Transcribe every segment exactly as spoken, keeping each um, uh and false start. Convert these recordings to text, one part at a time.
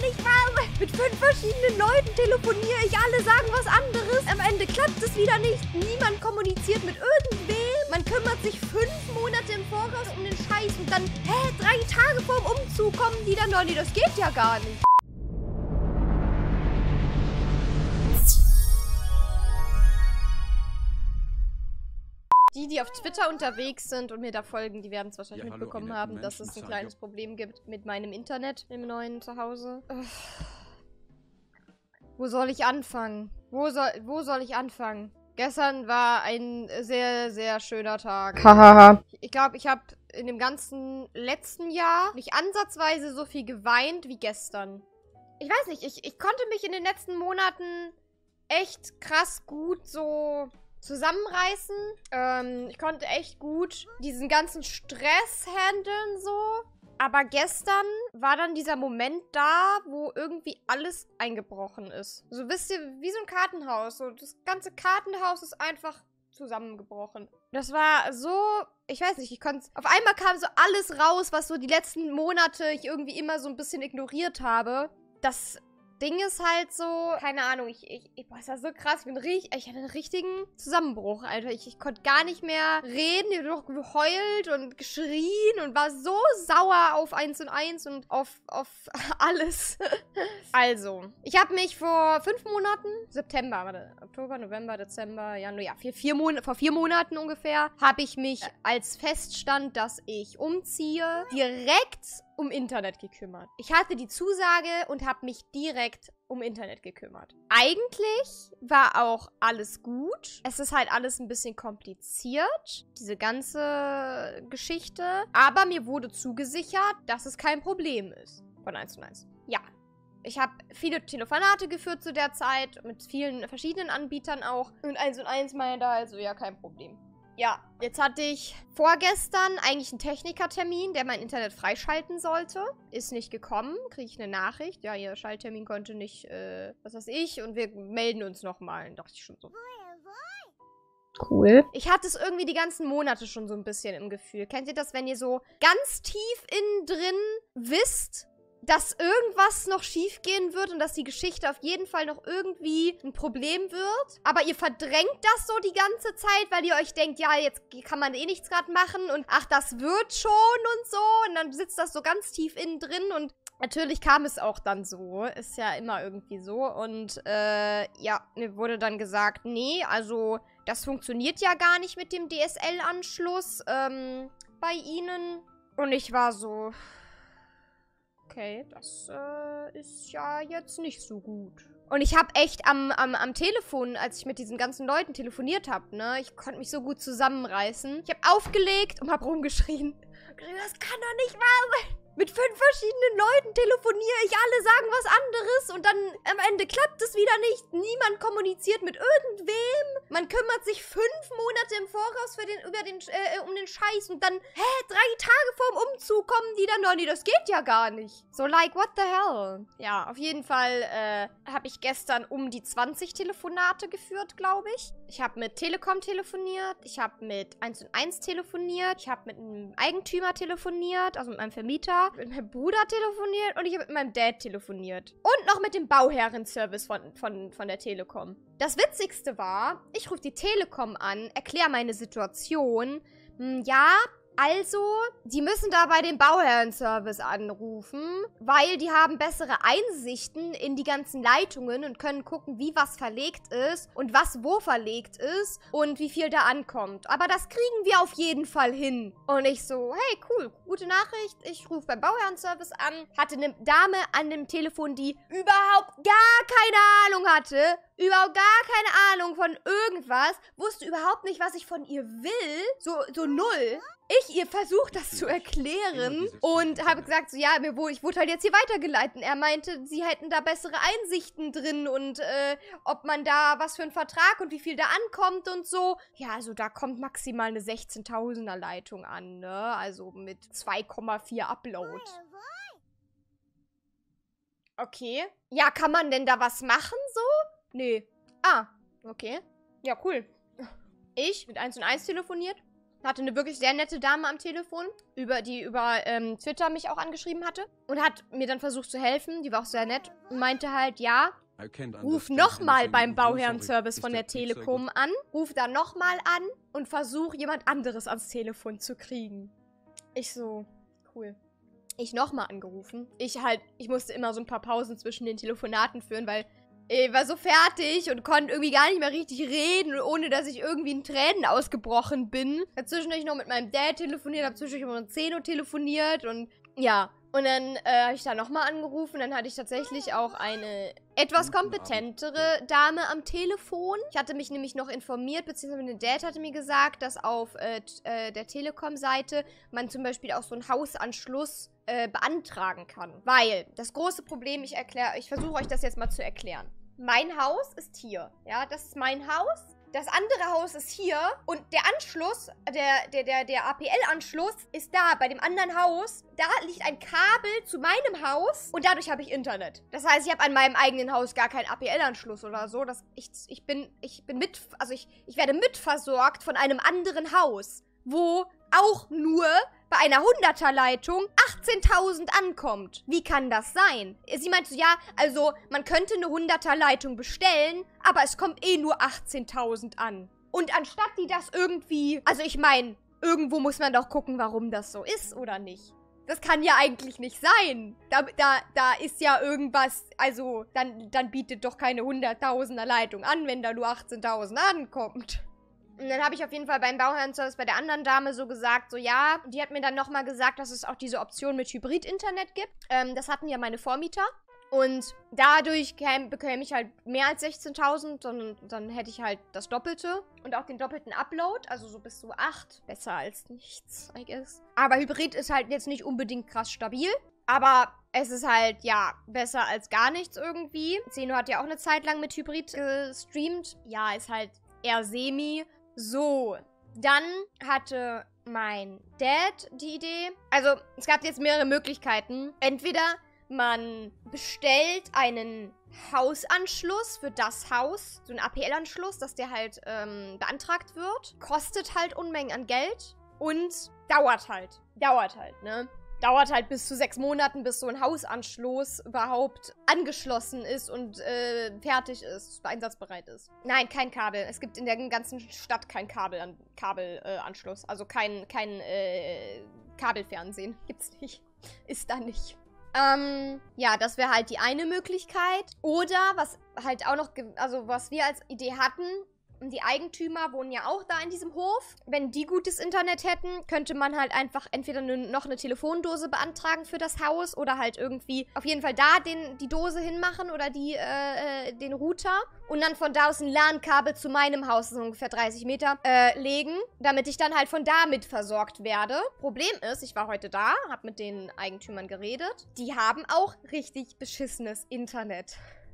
nicht wahr sein. Mit fünf verschiedenen Leuten telefoniere ich, alle sagen was anderes. Am Ende klappt es wieder nicht. Niemand kommuniziert mit irgendwem. Man kümmert sich fünf Monate im Voraus um den Scheiß und dann, hä, drei Tage vorm Umzug kommen die dann noch nie. Das geht ja gar nicht. Die, die auf Twitter unterwegs sind und mir da folgen, die werden es wahrscheinlich ja, mitbekommen hallo, haben, dass es ein kleines Problem gibt mit meinem Internet im neuen Zuhause. Uff. Wo soll ich anfangen? Wo soll, wo soll ich anfangen? Gestern war ein sehr, sehr schöner Tag. Hahaha. Ich glaube, ich habe in dem ganzen letzten Jahr nicht ansatzweise so viel geweint wie gestern. Ich weiß nicht, ich, ich konnte mich in den letzten Monaten echt krass gut so zusammenreißen. Ähm, ich konnte echt gut diesen ganzen Stress handeln so. Aber gestern war dann dieser Moment da, wo irgendwie alles eingebrochen ist. So, wisst ihr, wie so ein Kartenhaus. So, das ganze Kartenhaus ist einfach zusammengebrochen. Das war so, ich weiß nicht, ich konnte, auf einmal kam so alles raus, was so die letzten Monate ich irgendwie immer so ein bisschen ignoriert habe. Das Ding ist halt so, keine Ahnung, ich, ich, ich boah, ist das so krass, ich bin richtig, ich hatte einen richtigen Zusammenbruch, Alter. Ich, ich konnte gar nicht mehr reden, ich habe noch geheult und geschrien und war so sauer auf eins und eins und auf, auf alles. Also, ich habe mich vor fünf Monaten, September, warte, Oktober, November, Dezember, Januar, ja, vier, vier Monate, vor vier Monaten ungefähr, habe ich mich als feststand, dass ich umziehe, direkt um Internet gekümmert. Ich hatte die Zusage und habe mich direkt um Internet gekümmert. Eigentlich war auch alles gut. Es ist halt alles ein bisschen kompliziert, diese ganze Geschichte. Aber mir wurde zugesichert, dass es kein Problem ist. Von eins und eins. Ja. Ich habe viele Telefonate geführt zu der Zeit, mit vielen verschiedenen Anbietern auch. Und eins und eins meinte also, ja, kein Problem. Ja, jetzt hatte ich vorgestern eigentlich einen Technikertermin, der mein Internet freischalten sollte. Ist nicht gekommen, kriege ich eine Nachricht. Ja, ihr Schalttermin konnte nicht, äh, was weiß ich, und wir melden uns nochmal. Dann dachte ich schon so. Cool. Ich hatte es irgendwie die ganzen Monate schon so ein bisschen im Gefühl. Kennt ihr das, wenn ihr so ganz tief innen drin wisst, dass irgendwas noch schief gehen wird und dass die Geschichte auf jeden Fall noch irgendwie ein Problem wird. Aber ihr verdrängt das so die ganze Zeit, weil ihr euch denkt, ja, jetzt kann man eh nichts gerade machen und ach, das wird schon und so. Und dann sitzt das so ganz tief innen drin und natürlich kam es auch dann so. Ist ja immer irgendwie so. Und äh, ja, mir wurde dann gesagt, nee, also das funktioniert ja gar nicht mit dem D S L-Anschluss ähm, bei Ihnen. Und ich war so, okay, das äh, ist ja jetzt nicht so gut. Und ich habe echt am, am, am Telefon, als ich mit diesen ganzen Leuten telefoniert habe, ne, ich konnte mich so gut zusammenreißen. Ich habe aufgelegt und habe rumgeschrien. Das kann doch nicht wahr sein. Mit fünf verschiedenen Leuten telefoniere ich, alle sagen was anderes und dann am Ende klappt es wieder nicht. Niemand kommuniziert mit irgendwem. Man kümmert sich fünf Monate im Voraus für den, über den, äh, um den Scheiß und dann, hä, drei Tage vorm Umzug kommen die dann noch nie. Das geht ja gar nicht. So like, what the hell? Ja, auf jeden Fall äh, habe ich gestern um die zwanzig Telefonate geführt, glaube ich. Ich habe mit Telekom telefoniert, ich habe mit eins und eins telefoniert, ich habe mit einem Eigentümer telefoniert, also mit meinem Vermieter. Mit meinem Bruder telefoniert und ich habe mit meinem Dad telefoniert. Und noch mit dem Bauherrenservice von, von, von der Telekom. Das Witzigste war, ich rufe die Telekom an, erkläre meine Situation. Hm, ja, also, die müssen da bei dem Bauherrenservice anrufen, weil die haben bessere Einsichten in die ganzen Leitungen und können gucken, wie was verlegt ist und was wo verlegt ist und wie viel da ankommt. Aber das kriegen wir auf jeden Fall hin. Und ich so, hey, cool, gute Nachricht. Ich rufe beim Bauherrenservice an, hatte eine Dame an dem Telefon, die überhaupt gar keine Ahnung hatte, überhaupt gar keine Ahnung von irgendwas, wusste überhaupt nicht, was ich von ihr will, so, so null. Ich ihr versucht, das zu erklären und habe gesagt, so ja, mir wurde, ich wurde halt jetzt hier weitergeleitet. Er meinte, sie hätten da bessere Einsichten drin und äh, ob man da was für einen Vertrag und wie viel da ankommt und so. Ja, also da kommt maximal eine sechzehntausender Leitung an, ne? Also mit zwei Komma vier Upload. Okay. Ja, kann man denn da was machen so? Nee. Ah, okay. Ja, cool. Ich mit eins und eins telefoniert. Hatte eine wirklich sehr nette Dame am Telefon, über, die über ähm, Twitter mich auch angeschrieben hatte. Und hat mir dann versucht zu helfen. Die war auch sehr nett. Und meinte halt, ja, ruf nochmal beim Bauherrenservice von der Telekom an. Ruf da nochmal an und versuch jemand anderes ans Telefon zu kriegen. Ich so, cool. Ich nochmal angerufen. Ich halt, ich musste immer so ein paar Pausen zwischen den Telefonaten führen, weil ich war so fertig und konnte irgendwie gar nicht mehr richtig reden, ohne dass ich irgendwie in Tränen ausgebrochen bin. Hab zwischendurch noch mit meinem Dad telefoniert, hab zwischendurch mit Zeno telefoniert und ja. Und dann äh, habe ich da nochmal angerufen. Dann hatte ich tatsächlich auch eine etwas kompetentere Dame am Telefon. Ich hatte mich nämlich noch informiert, beziehungsweise mein Dad hatte mir gesagt, dass auf äh, äh, der Telekom-Seite man zum Beispiel auch so einen Hausanschluss äh, beantragen kann. Weil das große Problem, ich erkläre, ich versuche euch das jetzt mal zu erklären. Mein Haus ist hier. Ja, das ist mein Haus. Das andere Haus ist hier und der Anschluss, der, der, der, der A P L-Anschluss ist da. Bei dem anderen Haus, da liegt ein Kabel zu meinem Haus und dadurch habe ich Internet. Das heißt, ich habe an meinem eigenen Haus gar keinen A P L-Anschluss oder so. Das, ich, ich bin, ich bin mit, also ich, ich werde mitversorgt von einem anderen Haus, wo auch nur bei einer hunderter-Leitung achtzehntausend ankommt. Wie kann das sein? Sie meinte so, ja, also man könnte eine hunderter-Leitung bestellen, aber es kommt eh nur achtzehntausend an. Und anstatt die das irgendwie, also ich meine, irgendwo muss man doch gucken, warum das so ist, oder nicht? Das kann ja eigentlich nicht sein. Da, da, da ist ja irgendwas, also dann, dann bietet doch keine hunderttausender Leitung an, wenn da nur achtzehntausend ankommt. Und dann habe ich auf jeden Fall beim Bauherrenservice bei der anderen Dame so gesagt, so ja, die hat mir dann nochmal gesagt, dass es auch diese Option mit Hybrid-Internet gibt. Ähm, das hatten ja meine Vormieter. Und dadurch käm, bekäme ich halt mehr als sechzehntausend, und dann hätte ich halt das Doppelte. Und auch den doppelten Upload, also so bis zu acht. Besser als nichts, I guess. Aber Hybrid ist halt jetzt nicht unbedingt krass stabil. Aber es ist halt, ja, besser als gar nichts irgendwie. Zeno hat ja auch eine Zeit lang mit Hybrid gestreamt. Ja, ist halt eher semi. So, dann hatte mein Dad die Idee. Also, es gab jetzt mehrere Möglichkeiten. Entweder man bestellt einen Hausanschluss für das Haus, so einen A P L-Anschluss, dass der halt ähm, beantragt wird. Kostet halt Unmengen an Geld und dauert halt. Dauert halt, ne? Dauert halt bis zu sechs Monaten, bis so ein Hausanschluss überhaupt angeschlossen ist und äh, fertig ist, einsatzbereit ist. Nein, kein Kabel. Es gibt in der ganzen Stadt kein Kabel an, Kabelanschluss. Äh, also kein, kein äh, Kabelfernsehen. Gibt's nicht. Ist da nicht. Ähm, ja, das wäre halt die eine Möglichkeit. Oder, was halt auch noch, also was wir als Idee hatten, die Eigentümer wohnen ja auch da in diesem Hof. Wenn die gutes Internet hätten, könnte man halt einfach entweder ne, noch eine Telefondose beantragen für das Haus oder halt irgendwie auf jeden Fall da den, die Dose hinmachen oder die, äh, den Router und dann von da aus ein LAN-Kabel zu meinem Haus, das ist ungefähr dreißig Meter, äh, legen, damit ich dann halt von da mit versorgt werde. Problem ist, ich war heute da, hab mit den Eigentümern geredet. Die haben auch richtig beschissenes Internet.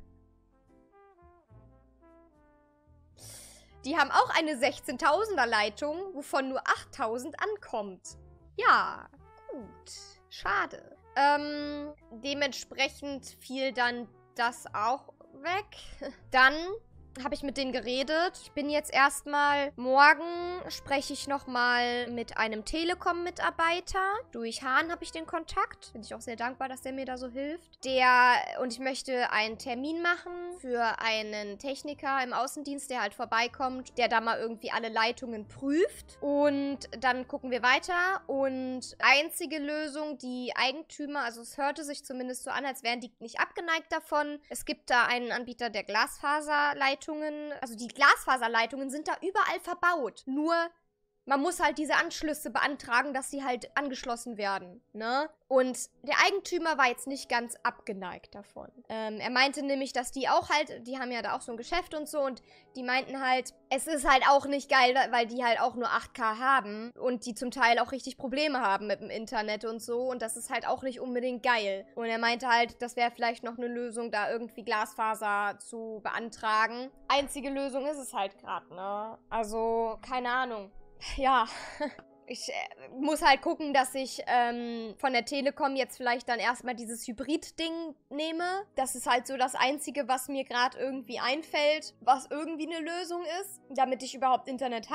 Die haben auch eine sechzehntausender Leitung, wovon nur achttausend ankommt. Ja, gut. Schade. Ähm, dementsprechend fiel dann das auch weg. Dann habe ich mit denen geredet. Ich bin jetzt erstmal, morgen spreche ich nochmal mit einem Telekom-Mitarbeiter. Durch Hahn habe ich den Kontakt. Bin ich auch sehr dankbar, dass der mir da so hilft. Der, und ich möchte einen Termin machen für einen Techniker im Außendienst, der halt vorbeikommt, der da mal irgendwie alle Leitungen prüft. Und dann gucken wir weiter. Und einzige Lösung, die Eigentümer, also es hörte sich zumindest so an, als wären die nicht abgeneigt davon. Es gibt da einen Anbieter, der Glasfaserleitungen, also die Glasfaserleitungen sind da überall verbaut. Nur, man muss halt diese Anschlüsse beantragen, dass sie halt angeschlossen werden, ne? Und der Eigentümer war jetzt nicht ganz abgeneigt davon. Ähm, er meinte nämlich, dass die auch halt, die haben ja da auch so ein Geschäft und so, und die meinten halt, es ist halt auch nicht geil, weil die halt auch nur acht K haben und die zum Teil auch richtig Probleme haben mit dem Internet und so, und das ist halt auch nicht unbedingt geil. Und er meinte halt, das wäre vielleicht noch eine Lösung, da irgendwie Glasfaser zu beantragen. Einzige Lösung ist es halt gerade, ne? Also, keine Ahnung. Ja, ich äh, muss halt gucken, dass ich ähm, von der Telekom jetzt vielleicht dann erstmal dieses Hybrid-Ding nehme. Das ist halt so das Einzige, was mir gerade irgendwie einfällt, was irgendwie eine Lösung ist, damit ich überhaupt Internet habe.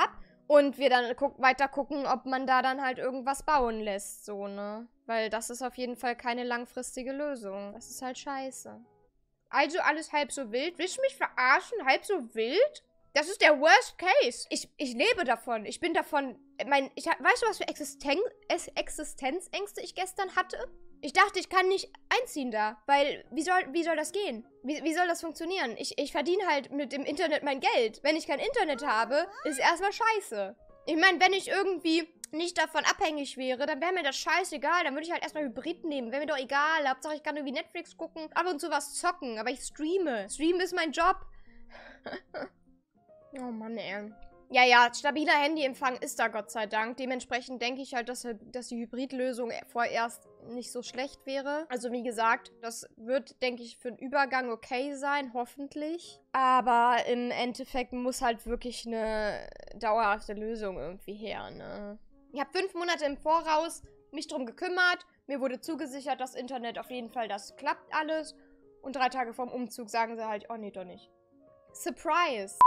Und wir dann guck, weiter gucken, ob man da dann halt irgendwas bauen lässt, so, ne? Weil das ist auf jeden Fall keine langfristige Lösung. Das ist halt scheiße. Also alles halb so wild? Willst du mich verarschen? Halb so wild? Das ist der Worst Case. Ich, ich lebe davon. Ich bin davon... Mein, ich, weißt du, was für Existen Existenzängste ich gestern hatte? Ich dachte, ich kann nicht einziehen da. Weil, wie soll, wie soll das gehen? Wie, wie soll das funktionieren? Ich, ich verdiene halt mit dem Internet mein Geld. Wenn ich kein Internet habe, ist erstmal scheiße. Ich meine, wenn ich irgendwie nicht davon abhängig wäre, dann wäre mir das scheißegal. Dann würde ich halt erstmal Hybrid nehmen. Wäre mir doch egal. Hauptsache, ich kann irgendwie Netflix gucken, ab und zu was zocken. Aber ich streame. Streamen ist mein Job. Oh Mann, ey. Ja, ja, stabiler Handyempfang ist da Gott sei Dank. Dementsprechend denke ich halt, dass, dass die Hybridlösung vorerst nicht so schlecht wäre. Also wie gesagt, das wird, denke ich, für den Übergang okay sein, hoffentlich. Aber im Endeffekt muss halt wirklich eine dauerhafte Lösung irgendwie her, ne? Ich habe fünf Monate im Voraus mich drum gekümmert. Mir wurde zugesichert, das Internet auf jeden Fall, das klappt alles. Und drei Tage vorm Umzug sagen sie halt, oh nee, doch nicht. Surprise!